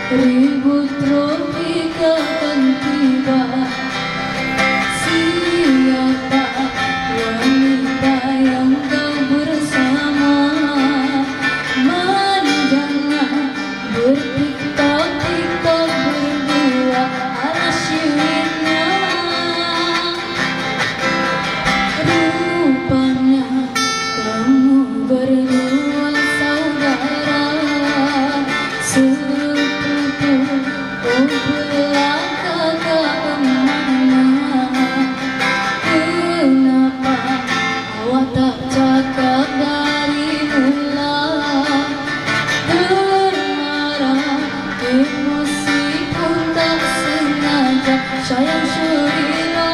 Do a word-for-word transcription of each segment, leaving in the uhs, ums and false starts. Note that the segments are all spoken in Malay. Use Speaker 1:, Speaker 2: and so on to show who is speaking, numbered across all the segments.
Speaker 1: Ribut tropika akan tiba. Siapa wanita yang kau bersama? Manjana bertiktok-tiktok berdua ala syirina. Rupanya kamu berdua saudara sepupu, oh belah kakak emana. Kenapa awak tak cakap dari mula? Bermarah emosi pun tak sengaja, sayang syurila.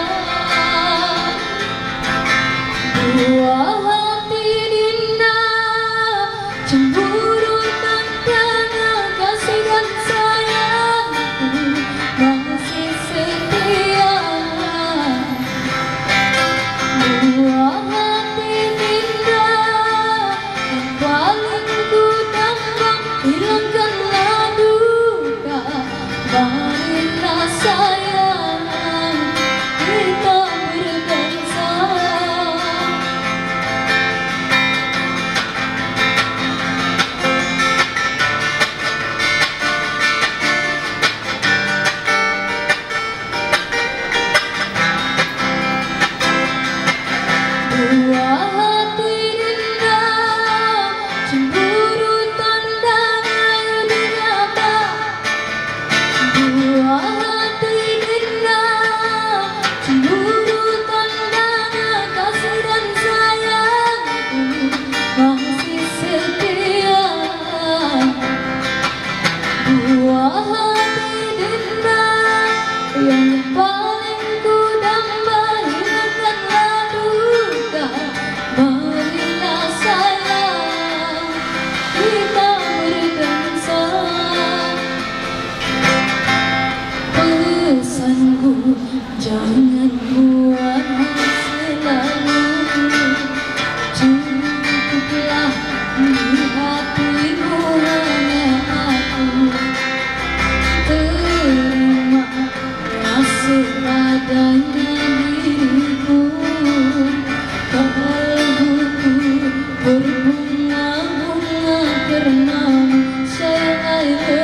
Speaker 1: Dua hati dinda cemburu tandanya kasih dan sayangku masih setia. Dua hati dinda yang paling ku dambang, hilangkanlah duka, marilah sayang kita berdansa. Dua hati dinda cemburu tandanya diraba. Dua hati dinda cemburu tandanya kasih dan sayangku masih setia. Dua hati dinda yang paling ku damba, hilangkanlah duka, marilah sayang kita berdansa. Pesanku jangan buat selalu, cukuplah di hatimu hanya aku. Terima kasih padanya diriku, kalbuku berbunga-bunga karenamu sayang. I love